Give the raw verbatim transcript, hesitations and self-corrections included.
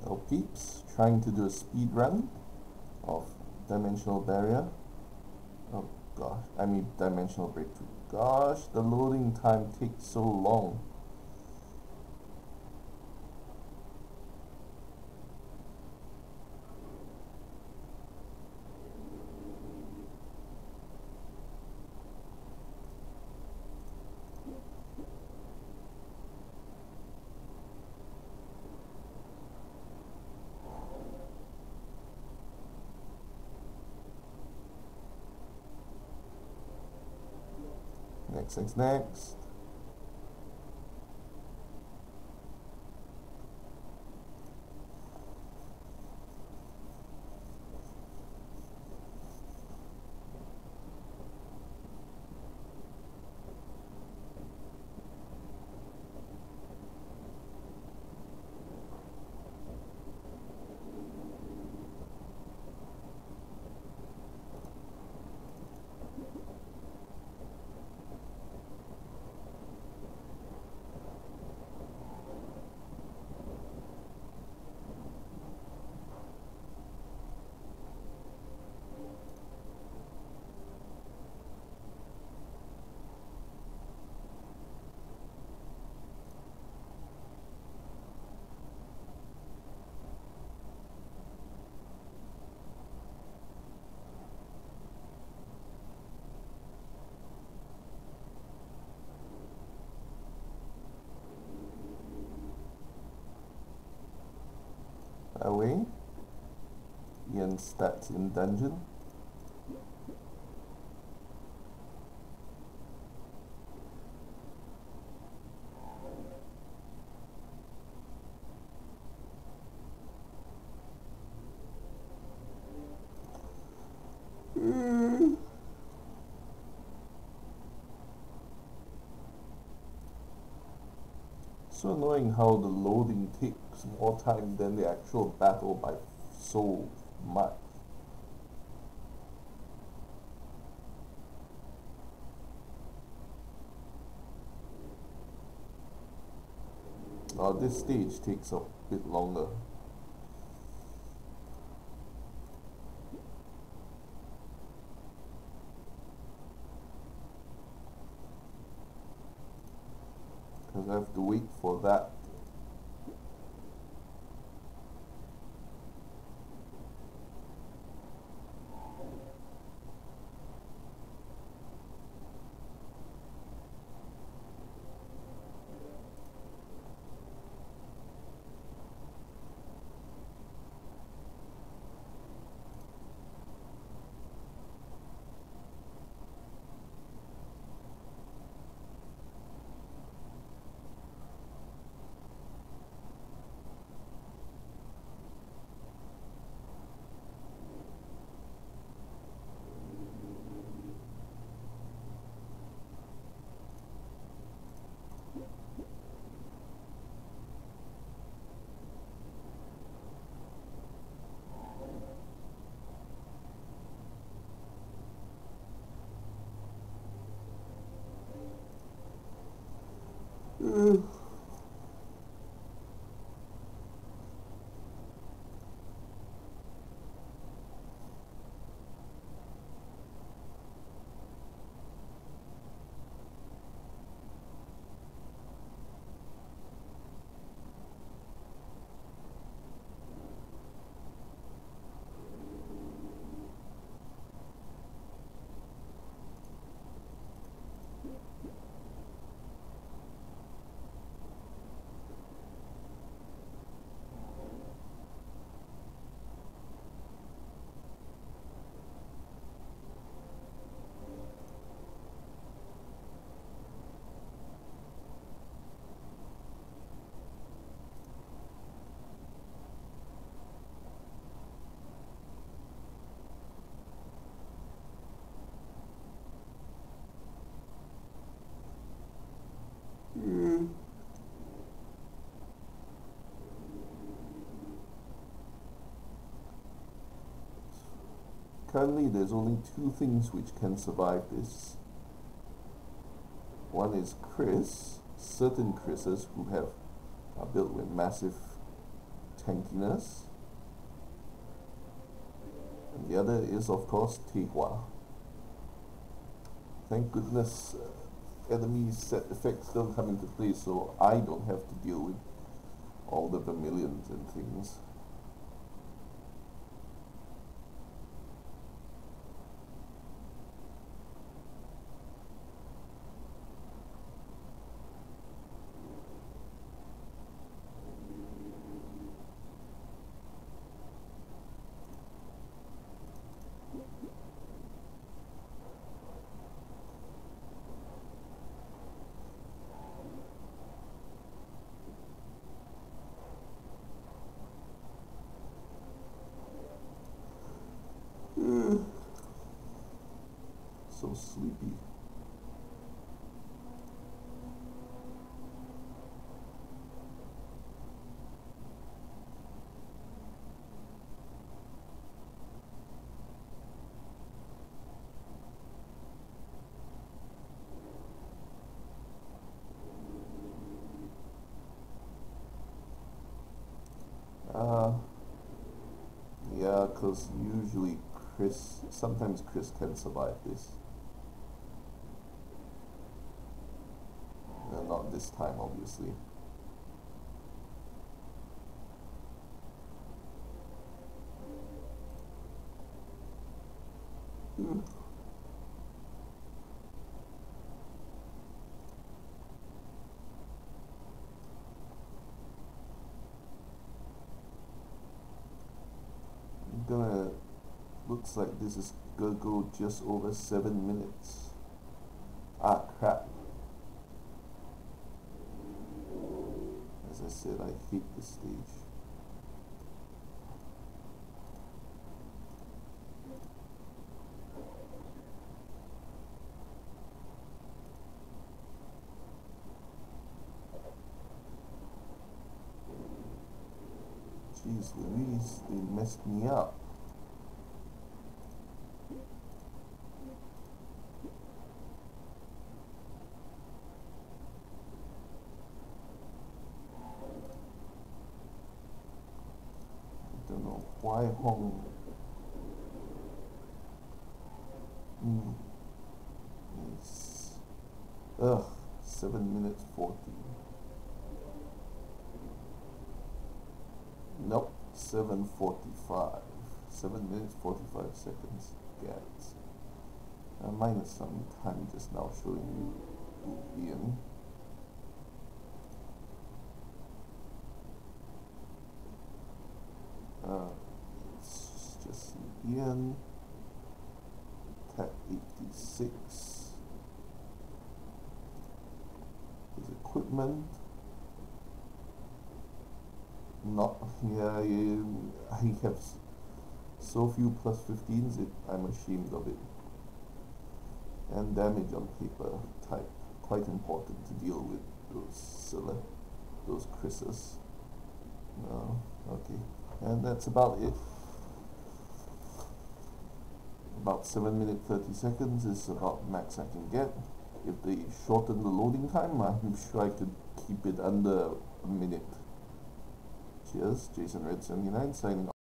So peeps, trying to do a speed run of Dimensional Barrier. Oh gosh, I mean Dimensional Breakthru. Gosh, the loading time takes so long. Next, next, next. Away. Ian stats in dungeon. Mm. So annoying how the loading takes more time than the actual battle by so much. Now this stage takes a bit longer. Because I have to wait for that. Mm. Mm. Currently, there's only two things which can survive this. One is Chris, certain Chris's who have are built with massive tankiness. And the other is, of course, Tehua. Thank goodness uh, enemy set effects don't come into play, so I don't have to deal with all the vermilions and things. So sleepy. Uh, yeah, because usually Chris, sometimes Chris can survive this. No, not this time, obviously. Mm. I'm gonna, looks like this is gonna go just over seven minutes. Ah, crap. As I said, I hate this stage. Jeez Louise, they messed me up. I don't know why Hong. Mm. Yes. Ugh, seven minutes forty. Nope, seven forty-five. Seven minutes forty-five seconds. Gats. Uh, minus some time just now showing you Ian. Uh, it's just Ian. Tech eighty-six. His equipment. Not, yeah, you, I have so few plus fifteens, it, I'm ashamed of it. And damage on paper type, quite important to deal with those uh, those Chris's. No, okay, and that's about it. About seven minutes thirty seconds is about max I can get. If they shorten the loading time, I'm sure I could keep it under a minute. Cheers, Jason Red seventy-nine signing off.